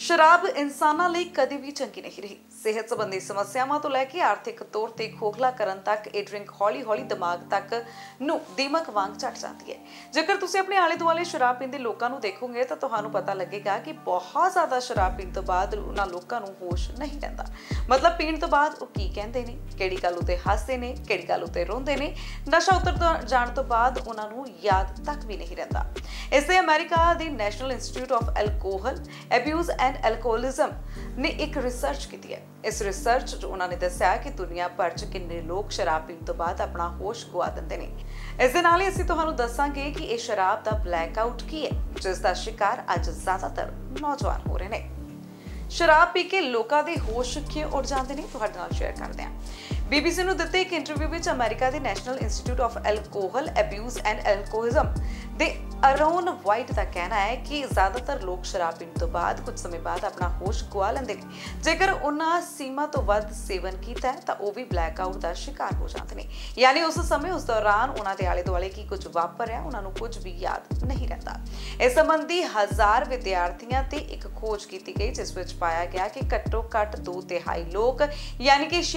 शराब इंसानां लई कदी भी चंगी नहीं रही। सेहत संबंधी समस्यावां तो लैके आर्थिक तौर ते खोखलाकरण तक ये ड्रिंक हौली हौली दिमाग तक नूं दीमक वांग चढ़ जाती है। जेकर तुसीं अपने आले दुआले शराब पींदे लोकां नूं देखोगे तो तुहानूं पता लगेगा कि बहुत ज़्यादा शराब पीण तो बाद उन्हां लोकां नूं होश नहीं रहिंदा। मतलब पीण तो बाद वो की कहंदे ने, किहड़ी गल उत्ते हसदे ने, किहड़ी गल उत्ते रोंदे ने। नशा उतर जाण तो बाद उन्हां नूं याद तक भी नहीं रहिंदा। इससे अमेरिका दी National Institute of Alcohol Abuse and Alcoholism ने एक रिसर्च की है। इस रिसर्च च उन्होंने दस्सिया कि दुनिया भर च किन्ने लोग शराब पीण तो बाद अपना होश गुआ दिंदे ने। इस दे नाल ही असीं तुहानूं दस्सांगे कि ये शराब दा ब्लैकआउट की है, जिस दा शिकार अज ज़्यादातर नौजवान हो रहे ने। शराब पी के लोकां दे होश क्यों उड़ जांदे ने, तुहाडे नाल शेयर करदे हां। बीबीसी नूं दित्ते एक इंटरव्यू विच अमेरिका दे National Institute of Alcohol Abuse and Alcoholism दे अरोन वाइट का कहना है कि ज़्यादातर लोग शराब पीने तो बाद कुछ समय बाद अपना होश गुआ लेंदे ने। जेकर उन्हां सीमा तो वध सेवन कीता है तो वह भी ब्लैकआउट का शिकार हो जाते हैं। यानी उस समय उस दौरान उन्हां दे आले दुआले की कुछ वापरिया उन्हां नूं कुछ भी याद नहीं रहता। इस संबंधी 1000 विद्यार्थियों ते एक खोज की गई, जिस विच पाया गया कि घट्टो घट्ट 2/3 लोग यानी कि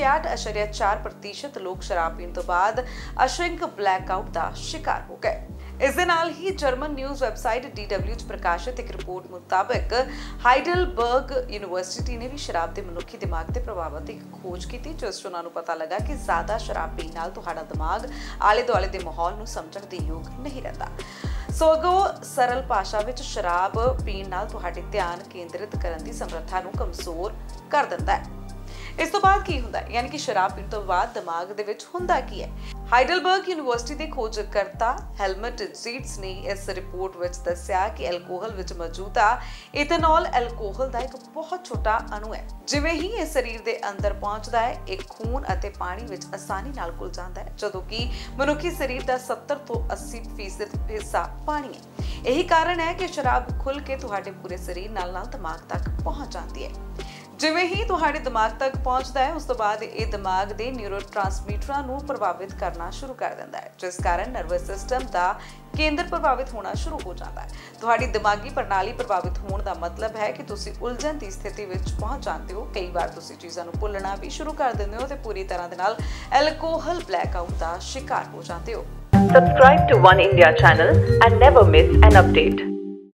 66.4% लोग शराब पीने तो बाद अशंक ब्लैकआउट का शिकार हो गए। इस दे नाल ही जर्मन न्यूज़ वैबसाइट DW प्रकाशित एक रिपोर्ट मुताबिक हाइडलबर्ग यूनिवर्सिटी ने भी शराब के मनुखी दिमाग के प्रभावों की एक खोज की, जिस उन्हां नूं पता लगा कि ज़्यादा शराब पीण नाल तुहाडा दिमाग आले दुआले के माहौल नूं समझण दे योग नहीं रहता। सगों सरल भाषा विच शराब पीण नाल तुहाडे ध्यान केंद्रित करन दी समर्था नूं कमज़ोर कर दिंदा है। इस तो बाद की हुंदा है, यानी कि शराब पीण तो बाद दिमाग दे विच हुंदा की है। हाइडलबर्ग यूनिवर्सिटी के खोजकर्ता हेलमट जीट्स ने इस रिपोर्ट विच दस्सिया कि एल्कोहल विच मौजूदा इथेनॉल एल्कोहल का एक बहुत छोटा अणु है। जिवें ही इस शरीर के अंदर पहुंचता है, एक खून अते पानी विच आसानी नाल घुल जाता है, जदों कि मनुखी शरीर का 70 तो 80% हिस्सा पानी है। यही कारण है कि शराब खुल के तुहाडे पूरे शरीर नाल दिमाग तक पहुंच जाती है। जिवें ही तुहाडे दिमाग तक पहुंचता है, उस तो बाद ये दिमाग के न्यूरोट्रांसमीटरां नूं प्रभावित करना शुरू कर दिंदा है, जिस कारण नर्वस सिस्टम का केंद्र प्रभावित होना शुरू हो जाता है। तुहाडी दिमागी प्रणाली प्रभावित होने का मतलब है कि तुसीं उलझन की स्थिति विच पहुंच जाते हो। कई बार तुसीं चीज़ां नूं भुल्लना भी शुरू कर दिंदे हो ते पूरी तरह दे नाल एल्कोहल ब्लैकआउट का शिकार हो जाते हो। Subscribe to One India channel and never miss an update.